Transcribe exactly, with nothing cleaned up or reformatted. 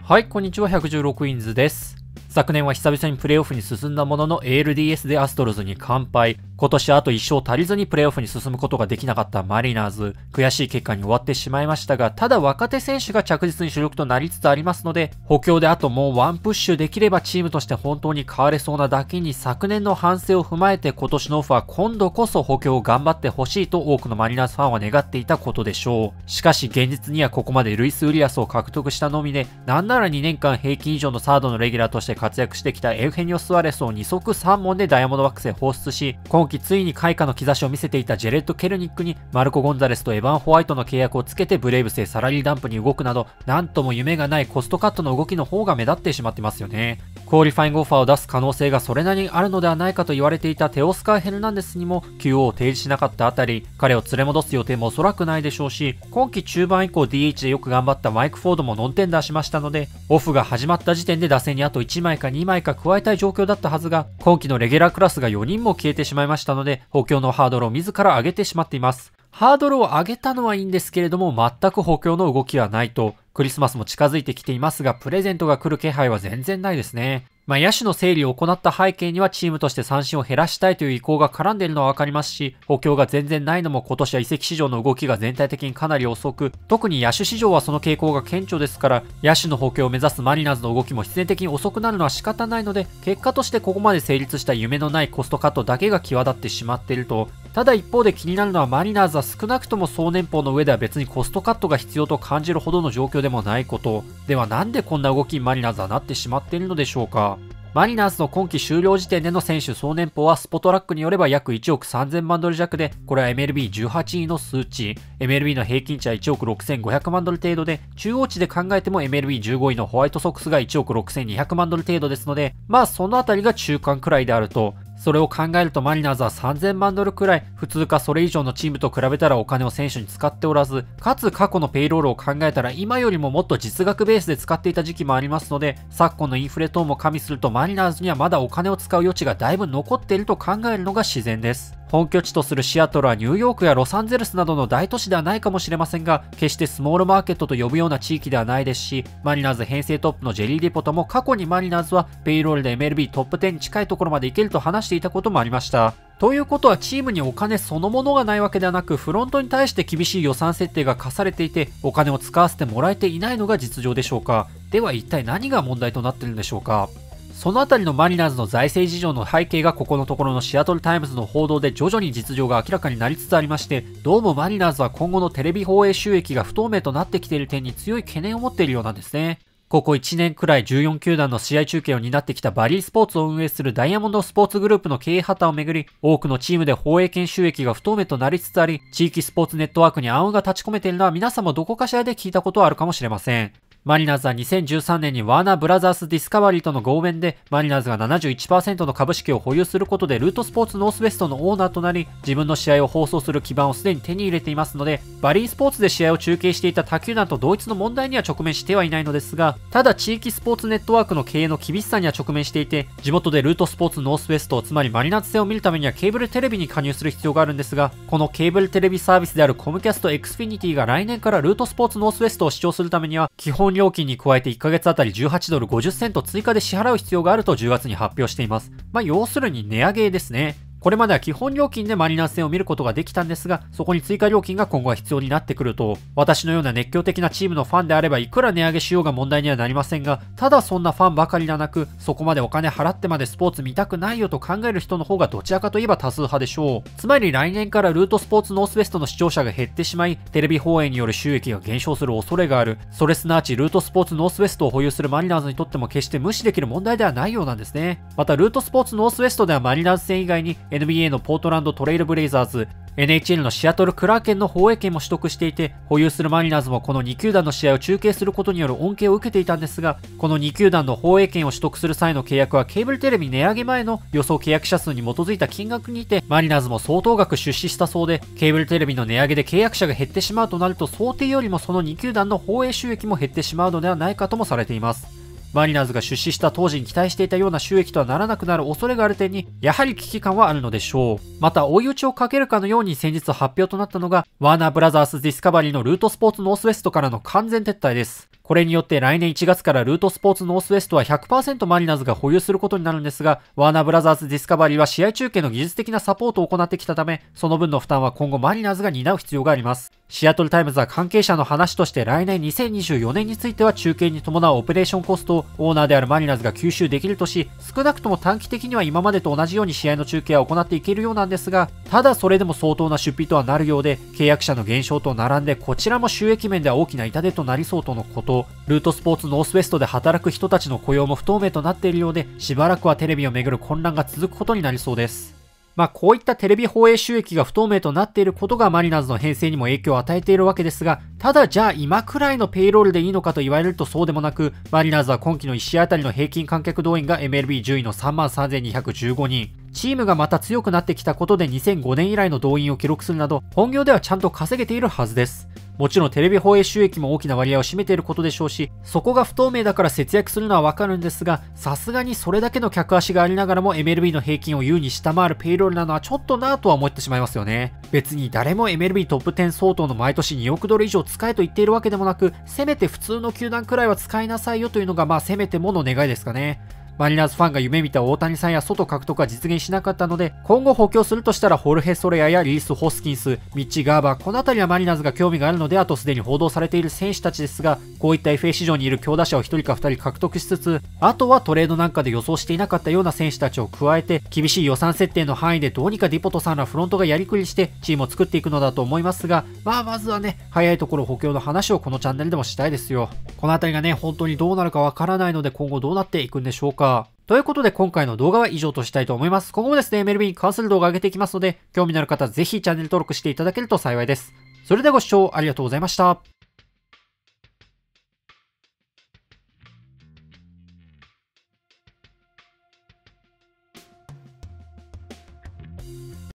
はい、こんにちは。ひゃくじゅうろくインズです。昨年は久々にプレーオフに進んだものの エーエルディーエス でアストロズに完敗。今年あといっ勝足りずにプレーオフに進むことができなかったマリナーズ。悔しい結果に終わってしまいましたが、ただ若手選手が着実に主力となりつつありますので、補強であともうワンプッシュできればチームとして本当に変われそうなだけに、昨年の反省を踏まえて今年のオフは今度こそ補強を頑張ってほしいと多くのマリナーズファンは願っていたことでしょう。しかし現実にはここまでルイス・ウリアスを獲得したのみで、なんならにねんかん平均以上のサードのレギュラーとして活躍してきたエウヘニオ・スアレスをに足さんぼんでダイヤモンドバックスへ放出し、今季ついに開花の兆しを見せていたジェレット・ケルニックにマルコ・ゴンザレスとエヴァン・ホワイトの契約をつけてブレイブスへサラリーダンプに動くなど、なんとも夢がないコストカットの動きの方が目立ってしまってますよね。クオリファイングオファーを出す可能性がそれなりにあるのではないかと言われていたテオスカー・ヘルナンデスにも キューオー を提示しなかったあたり、彼を連れ戻す予定もおそらくないでしょうし、今季中盤以降 ディーエイチ でよく頑張ったマイク・フォードもノンテンダーしましたので、オフが始まった時点で打線にあといちまいかにまいか加えたい状況だったはずが、今季のレギュラークラスがよにんも消えてしまいましたので、補強のハードルを自ら上げてしまっています。ハードルを上げたのはいいんですけれども、全く補強の動きはないと。クリスマスも近づいてきていますが、プレゼントが来る気配は全然ないですね。まあ、野手の整理を行った背景にはチームとして三振を減らしたいという意向が絡んでいるのはわかりますし、補強が全然ないのも今年は移籍市場の動きが全体的にかなり遅く、特に野手市場はその傾向が顕著ですから、野手の補強を目指すマリナーズの動きも必然的に遅くなるのは仕方ないので、結果としてここまで成立した夢のないコストカットだけが際立ってしまっていると。ただ一方で気になるのはマリナーズは少なくとも総年俸の上では別にコストカットが必要と感じるほどの状況でもないこと。ではなんでこんな動きにマリナーズはなってしまっているのでしょうか。マリナーズの今季終了時点での選手総年俸はスポトラックによれば約いちおくさんぜんまんドル弱で、これは エムエルビーじゅうはちいの数値。エムエルビー の平均値はいちおくろくせんごひゃくまんドル程度で、中央値で考えても エムエルビーじゅうごいのホワイトソックスがいちおくろくせんにひゃくまんドル程度ですので、まあそのあたりが中間くらいであると。それを考えるとマリナーズはさんぜんまんドルくらい、普通かそれ以上のチームと比べたらお金を選手に使っておらず、かつ過去のペイロールを考えたら今よりももっと実額ベースで使っていた時期もありますので、昨今のインフレ等も加味するとマリナーズにはまだお金を使う余地がだいぶ残っていると考えるのが自然です。本拠地とするシアトルはニューヨークやロサンゼルスなどの大都市ではないかもしれませんが、決してスモールマーケットと呼ぶような地域ではないですし、マリナーズ編成トップのジェリー・リポトも過去にマリナーズはペイロールで エムエルビー トップじゅうに近いところまで行けると話していたこともありました。ということはチームにお金そのものがないわけではなく、フロントに対して厳しい予算設定が課されていて、お金を使わせてもらえていないのが実情でしょうか。では一体何が問題となっているんでしょうか。そのあたりのマリナーズの財政事情の背景がここのところのシアトルタイムズの報道で徐々に実情が明らかになりつつありまして、どうもマリナーズは今後のテレビ放映収益が不透明となってきている点に強い懸念を持っているようなんですね。ここいちねんくらいじゅうよんきゅうだんの試合中継を担ってきたバリースポーツを運営するダイヤモンドスポーツグループの経営破綻をめぐり、多くのチームで放映権収益が不透明となりつつあり、地域スポーツネットワークに暗雲が立ち込めているのは皆さんもどこかしらで聞いたことはあるかもしれません。マリナーズはにせんじゅうさんねんにワーナーブラザースディスカバリーとの合弁で、マリナーズが ななじゅういちパーセント の株式を保有することでルートスポーツノースウェストのオーナーとなり、自分の試合を放送する基盤をすでに手に入れていますので、バリースポーツで試合を中継していた他球団と同一の問題には直面してはいないのですが、ただ地域スポーツネットワークの経営の厳しさには直面していて、地元でルートスポーツノースウェスト、つまりマリナーズ戦を見るためにはケーブルテレビに加入する必要があるんですが、このケーブルテレビサービスであるコムキャストエクスフィニティが来年からルートスポーツノースウェストを視聴するためには、基本料金に加えていっかげつあたりじゅうはちドルごじゅっセント追加で支払う必要があるとじゅうがつに発表しています。まあ要するに値上げですね。これまでは基本料金でマリナーズ戦を見ることができたんですが、そこに追加料金が今後は必要になってくると、私のような熱狂的なチームのファンであればいくら値上げしようが問題にはなりませんが、ただそんなファンばかりではなく、そこまでお金払ってまでスポーツ見たくないよと考える人の方がどちらかといえば多数派でしょう。つまり来年からルートスポーツノースウェストの視聴者が減ってしまい、テレビ放映による収益が減少する恐れがある。それすなわちルートスポーツノースウェストを保有するマリナーズにとっても決して無視できる問題ではないようなんですね。またルートスポーツノースウェストではマリナーズ戦以外に エヌビーエー のポートランドトレイルブレイザーズ、エヌエイチエル のシアトルクラーケンの放映権も取得していて、保有するマリナーズもこのに球団の試合を中継することによる恩恵を受けていたんですが、このに球団の放映権を取得する際の契約はケーブルテレビ値上げ前の予想契約者数に基づいた金額にて、マリナーズも相当額出資したそうで、ケーブルテレビの値上げで契約者が減ってしまうとなると、想定よりもそのに球団の放映収益も減ってしまうのではないかともされています。マリナーズが出資した当時に期待していたような収益とはならなくなる恐れがある点に、やはり危機感はあるのでしょう。また、追い打ちをかけるかのように先日発表となったのが、ワーナーブラザースディスカバリーのルートスポーツノースウェストからの完全撤退です。 これによって来年いちがつからルートスポーツノースウェストは ひゃくパーセント マリナーズが保有することになるんですが、ワーナーブラザーズディスカバリーは試合中継の技術的なサポートを行ってきたため、その分の負担は今後マリナーズが担う必要があります。シアトルタイムズは関係者の話として来年にせんにじゅうよねんについては中継に伴うオペレーションコストをオーナーであるマリナーズが吸収できるとし、少なくとも短期的には今までと同じように試合の中継は行っていけるようなんですが、ただそれでも相当な出費とはなるようで、契約者の減少と並んでこちらも収益面では大きな痛手となりそうとのこと。ルートスポーツノースウェストで働く人たちの雇用も不透明となっているようで、しばらくはテレビをめぐる混乱が続くことになりそうです。まあこういったテレビ放映収益が不透明となっていることがマリナーズの編成にも影響を与えているわけですが、ただじゃあ今くらいのペイロールでいいのかと言われるとそうでもなく、マリナーズは今季のいち試合あたりの平均観客動員が エムエルビー じゅういの さんまんさんぜんにひゃくじゅうごにん。チームがまた強くなってきたことでにせんごねん以来の動員を記録するなど、本業ではちゃんと稼げているはずです。もちろんテレビ放映収益も大きな割合を占めていることでしょうし、そこが不透明だから節約するのはわかるんですが、さすがにそれだけの客足がありながらも エムエルビー の平均を優に下回るペイロールなのはちょっとなぁとは思ってしまいますよね。別に誰も エムエルビー トップじゅう相当の毎年におくドル以上使えと言っているわけでもなく、せめて普通の球団くらいは使いなさいよというのがまあせめてもの願いですかね。マリナーズファンが夢見た大谷さんや外獲得は実現しなかったので、今後補強するとしたらホルヘ・ソレアやリース・ホスキンス、ミッチ・ガーバー、この辺りはマリナーズが興味があるので、あとすでに報道されている選手たちですが、こういった エフエー 市場にいる強打者をひとりかふたり獲得しつつ、あとはトレードなんかで予想していなかったような選手たちを加えて、厳しい予算設定の範囲でどうにかディポトさんらフロントがやりくりしてチームを作っていくのだと思いますが、まあまずはね、早いところ補強の話をこのチャンネルでもしたいですよ。この辺りがね、本当にどうなるかわからないので、今後どうなっていくんでしょうか。ということで今回の動画は以上としたいと思います。今後もですね、エムエルビー に関する動画を上げていきますので、興味のある方はぜひチャンネル登録していただけると幸いです。それではご視聴ありがとうございました。